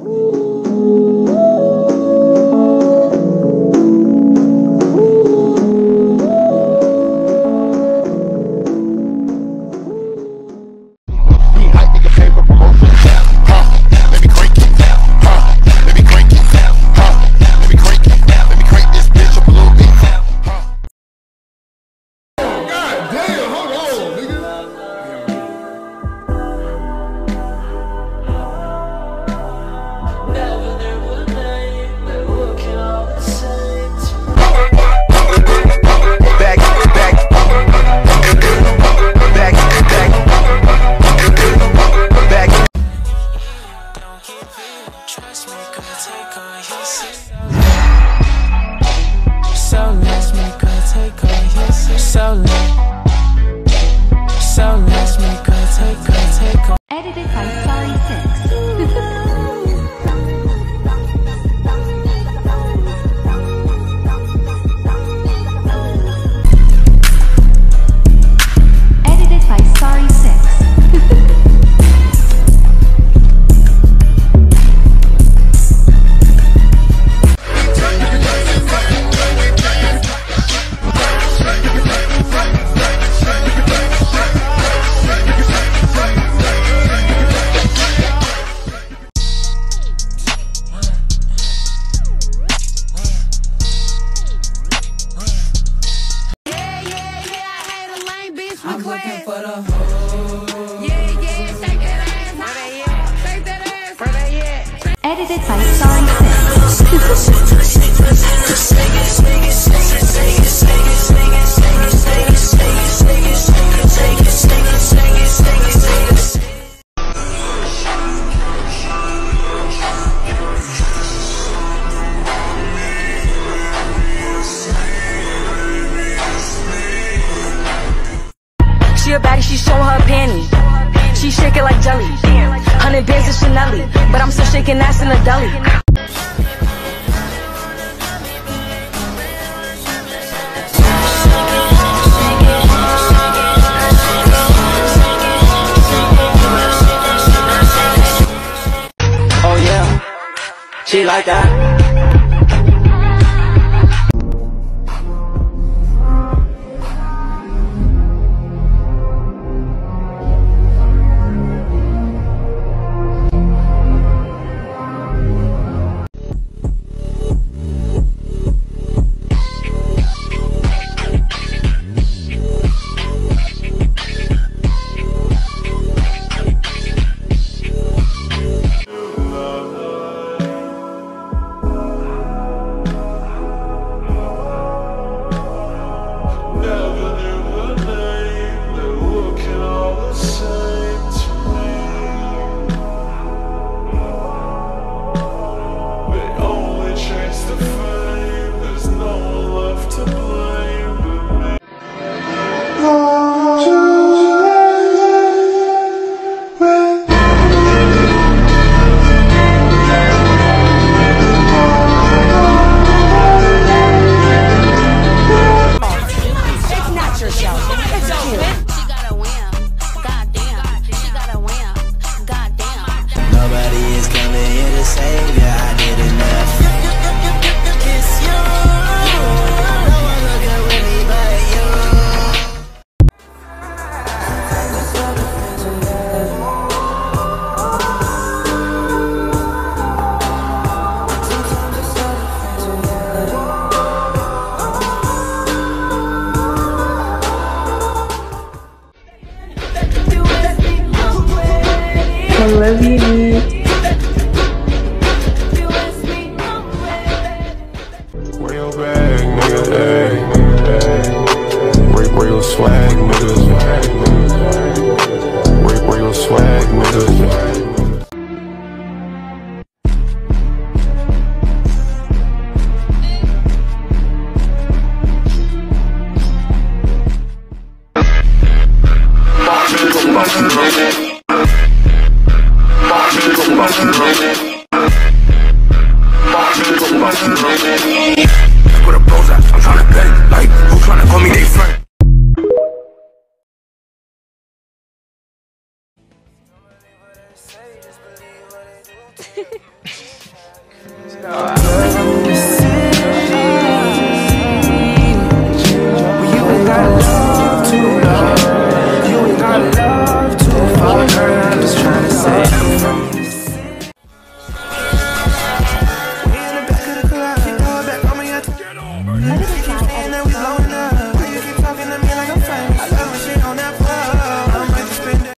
Edited by Sorry6. Edited by Sorry6. I'm looking for the hoe. Yeah, shake that ass. Where they at? Shake that ass. Where they at? Edited by Sorry6. She a baddie, she showing her panties. She shake it like jelly. 100 bands of Chanel, but I'm still shaking ass in the deli. Oh yeah, she like that. I love you. Where your bag, nigga? Where your swag, nigga? Where your swag, nigga? Put a pros out, I'm tryna bet it. Like, who tryna call me they friend? Edited by